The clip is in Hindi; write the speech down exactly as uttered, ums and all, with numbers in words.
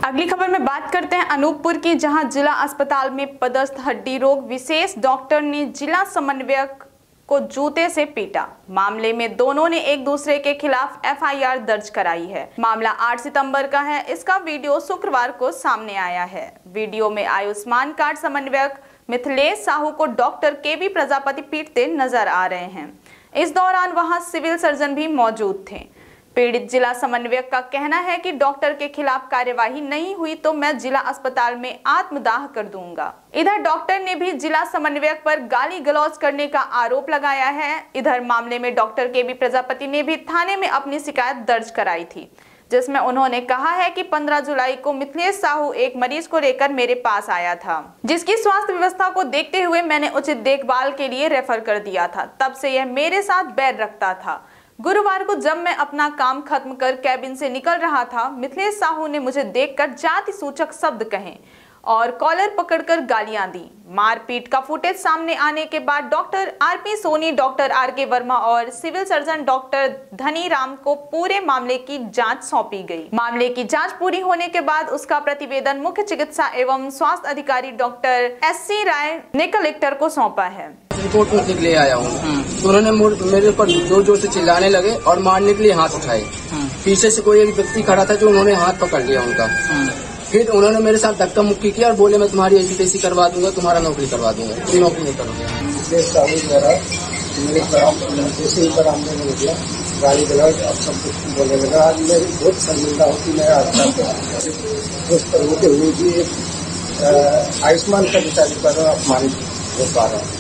अगली खबर में बात करते हैं अनूपपुर की, जहां जिला अस्पताल में पदस्थ हड्डी रोग विशेष डॉक्टर ने जिला समन्वयक को जूते से पीटा। मामले में दोनों ने एक दूसरे के खिलाफ एफ आई आर दर्ज कराई है। मामला आठ सितंबर का है। इसका वीडियो शुक्रवार को सामने आया है। वीडियो में आयुष्मान कार्ड समन्वयक मिथिलेश साहू को डॉक्टर के बी प्रजापति पीटते नजर आ रहे हैं। इस दौरान वहां सिविल सर्जन भी मौजूद थे। पीड़ित जिला समन्वयक का कहना है कि डॉक्टर के खिलाफ कार्यवाही नहीं हुई तो मैं जिला अस्पताल में आत्मदाह कर दूंगा। इधर डॉक्टर ने भी जिला समन्वयक पर गाली गलौज करने का आरोप लगाया है। इधर मामले में डॉक्टर के बी प्रजापति ने भी थाने में अपनी शिकायत दर्ज कराई थी, जिसमें उन्होंने कहा है कि पंद्रह जुलाई को मिथिलेश साहू एक मरीज को लेकर मेरे पास आया था, जिसकी स्वास्थ्य व्यवस्था को देखते हुए मैंने उचित देखभाल के लिए रेफर कर दिया था। तब से यह मेरे साथ बैर रखता था। गुरुवार को जब मैं अपना काम खत्म कर कैबिन से निकल रहा था, मिथिलेश साहू ने मुझे देखकर जाति सूचक शब्द कहे और कॉलर पकड़कर गालियां दी। मारपीट का फुटेज सामने आने के बाद doctor R P Soni, doctor R K Verma और civil surgeon doctor Dhani Ram को पूरे मामले की जांच सौंपी गई। मामले की जांच पूरी होने के बाद उसका प्रतिवेदन मुख्य चिकित्सा एवं स्वास्थ्य अधिकारी डॉक्टर एस सी राय ने कलेक्टर को सौंपा है। रिपोर्ट में ले आया हूँ तो उन्होंने मेरे ऊपर जोर जोर से चिल्लाने लगे और मारने के लिए हाथ उठाए। पीछे से कोई एक व्यक्ति खड़ा था जो उन्होंने हाथ पकड़ लिया उनका। फिर उन्होंने मेरे साथ धक्का मुक्की किया और बोले मैं तुम्हारी ऐसी तैसी करवा दूंगा, तुम्हारा नौकरी करवा दूंगा, तुम नौकरी नहीं करोगे। मेरे जैसे ही पर आमने हो गया गाली गलौज अब सब कुछ बोलने लगा। आज मैं बहुत शर्मिंदा हूँ कि मैं आज उस पर होते हुए भी एक आयुष्मान कर्मचारी पर अपमानित हो पा रहा हूँ।